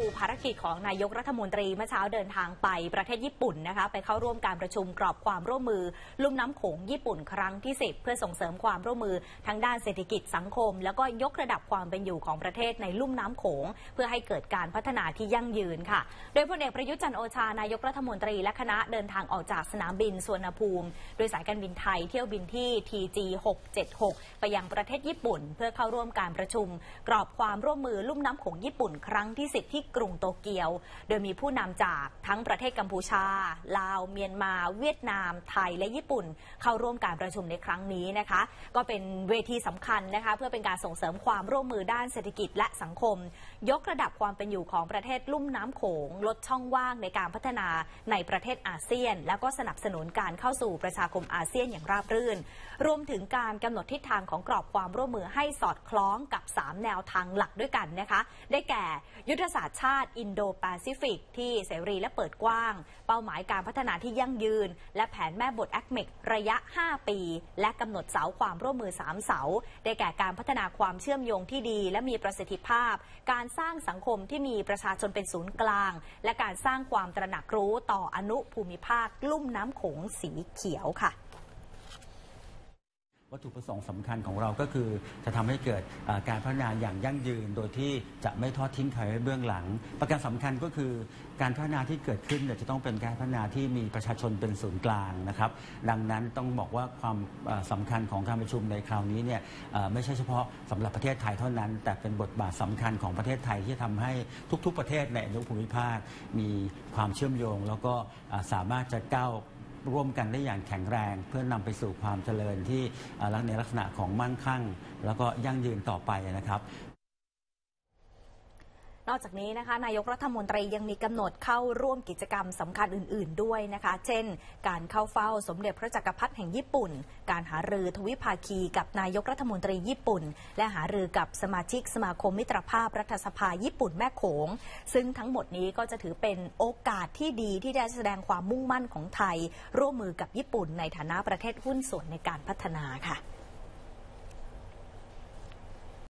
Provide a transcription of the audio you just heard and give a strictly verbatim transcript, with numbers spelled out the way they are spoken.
ดูภารกิจของนายกรัฐมนตรีเมื่อเช้าเดินทางไปประเทศญี่ปุ่นนะคะไปเข้าร่วมการประชุมกรอบความร่วมมือลุ่มน้ำโขงญี่ปุ่นครั้งที่สิบเพื่อส่งเสริมความร่วมมือทั้งด้านเศรษฐกิจสังคมแล้วก็ยกระดับความเป็นอยู่ของประเทศในลุ่มน้ำโขงเพื่อให้เกิดการพัฒนาที่ยั่งยืนค่ะโดยพลเอกประยุทธ์จันทร์โอชานายกรัฐมนตรีและคณะเดินทางออกจากสนามบินสุวรรณภูมิโดยสายการบินไทยเที่ยวบินที่ ที จี หกเจ็ดหก ไปยังประเทศญี่ปุ่นเพื่อเข้าร่วมการประชุมกรอบความร่วมมือลุ่มน้ำโขงญี่ปุ่นครั้งที่สิบที่กรุงโตเกียวโดยมีผู้นำจากทั้งประเทศกัมพูชาลาวเมียนมาเวียดนามไทยและญี่ปุ่นเข้าร่วมการประชุมในครั้งนี้นะคะก็เป็นเวทีสำคัญนะคะเพื่อเป็นการส่งเสริมความร่วมมือด้านเศรษฐกิจและสังคมยกระดับความเป็นอยู่ของประเทศลุ่มน้ำโขงลดช่องว่างในการพัฒนาในประเทศอาเซียนแล้วก็สนับสนุนการเข้าสู่ประชาคมอาเซียนอย่างราบรื่นรวมถึงการกำหนดทิศทางของกรอบความร่วมมือให้สอดคล้องกับสามแนวทางหลักด้วยกันนะคะได้แก่ยุทธศาสตร์ชาติอินโดแปซิฟิกที่เสรีและเปิดกว้างเป้าหมายการพัฒนาที่ยั่งยืนและแผนแม่บทแอคเมกระยะห้าปีและกำหนดเสาความร่วมมือสามเสาได้แก่การพัฒนาความเชื่อมโยงที่ดีและมีประสิทธิภาพการสร้างสังคมที่มีประชาชนเป็นศูนย์กลางและการสร้างความตระหนักรู้ต่ออนุภูมิภาคลุ่มน้ำโขงสีเขียวค่ะวัตถุประสงค์สำคัญของเราก็คือจะทำให้เกิดการพัฒนาอย่างยั่งยืนโดยที่จะไม่ทอดทิ้งใครไว้เบื้องหลังประการสำคัญก็คือการพัฒนาที่เกิดขึ้นจะต้องเป็นการพัฒนาที่มีประชาชนเป็นศูนย์กลางนะครับดังนั้นต้องบอกว่าความสำคัญของการประชุมในคราวนี้เนี่ยไม่ใช่เฉพาะสำหรับประเทศไทยเท่านั้นแต่เป็นบทบาทสำคัญของประเทศไทยที่ทำให้ทุกๆประเทศในอนุภูมิภาคมีความเชื่อมโยงแล้วก็สามารถจะก้าวร่วมกันได้อย่างแข็งแรงเพื่อนำไปสู่ความเจริญที่ในลักษณะของมั่งคั่งแล้วก็ยั่งยืนต่อไปนะครับนอกจากนี้นะคะนายกรัฐมนตรียังมีกำหนดเข้าร่วมกิจกรรมสำคัญอื่นๆด้วยนะคะเช่นการเข้าเฝ้าสมเด็จพระจักรพรรดิแห่งญี่ปุ่นการหารือทวิภาคีกับนายกรัฐมนตรีญี่ปุ่นและหารือกับสมาชิกสมาคมมิตรภาพรัฐสภาญี่ปุ่นแม่โขงซึ่งทั้งหมดนี้ก็จะถือเป็นโอกาสที่ดีที่จะแสดงความมุ่งมั่นของไทยร่วมมือกับญี่ปุ่นในฐานะประเทศหุ้นส่วนในการพัฒนาค่ะ